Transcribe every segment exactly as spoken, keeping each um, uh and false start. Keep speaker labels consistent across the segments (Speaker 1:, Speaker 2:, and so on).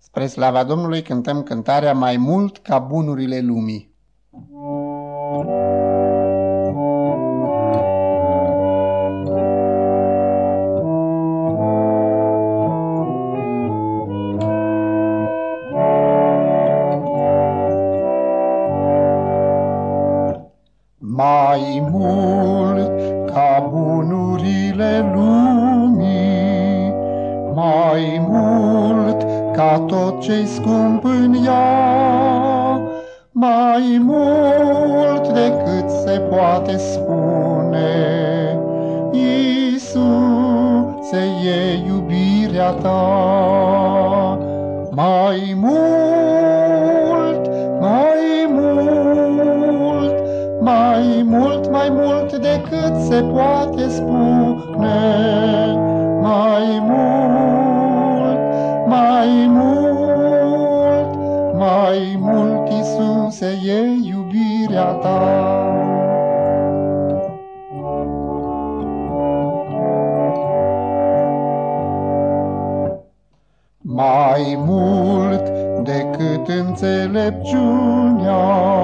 Speaker 1: Spre slava Domnului cântăm cântarea Mai mult ca bunurile lumii.
Speaker 2: Mai mult ca bunurile lumii, mai mult ca tot ce-i scump în ea, mai mult decât se poate spune, Iisuse, e iubirea ta. Mai mult, mai mult, mai mult, mai mult decât se poate spune, mai mult, mai mult, mai mult, Iisuse, e iubirea ta. Mai mult decât înțelepciunea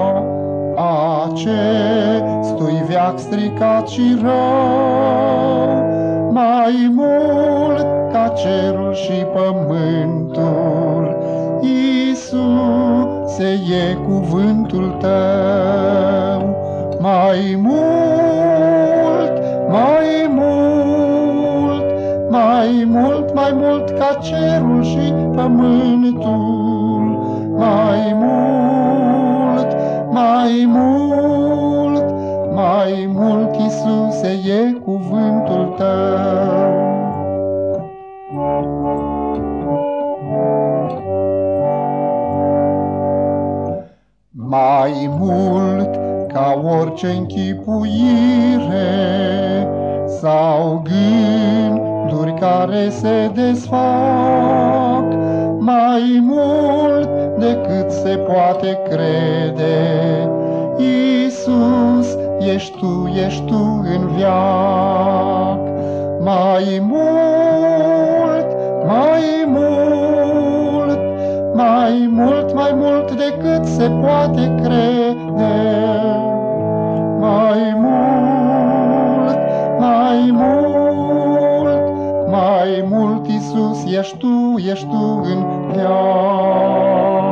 Speaker 2: acestui veac stricat și rău, mai mult ca cerul și pământul, Iisuse, e cuvântul tău. Mai mult, mai mult, mai mult, mai mult ca cerul și pământul, mai mult, mai mult, mai mult, Iisuse, e cuvântul tău. Mai mult ca orice închipuire sau gânduri care se desfac, mai mult decât se poate crede, Iisus, ești Tu, ești Tu în veac. Mai mult, mai mult, mai mult, mai mult decât se poate crede, mai mult, mai mult, mai mult, Iisus, ești Tu, ești Tu în veac.